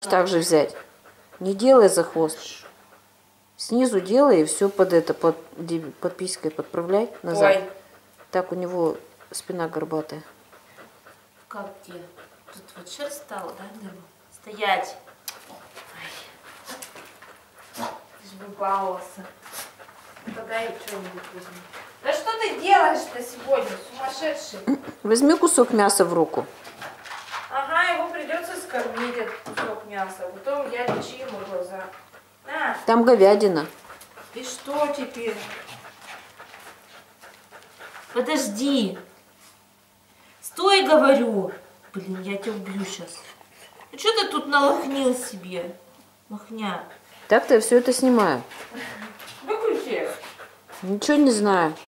Так же взять. Не делай за хвост. Снизу делай и все под это, под писькой подправляй назад. Ой. Так у него спина горбатая. Как где? Тут вот шерсть стала, да? Стоять. Ты же выбаловался. Подай что-нибудь возьми. Да что ты делаешь-то сегодня, сумасшедший? Возьми кусок мяса в руку. Ага, его придется скормить, этот кусок мяса. Потом я лечи ему глаза. На. Там говядина. И что теперь? Подожди. Стой, говорю. Блин, я тебя убью сейчас. Ну что ты тут налохнил себе? Махня. Так-то я все это снимаю. Выключи. Ничего не знаю.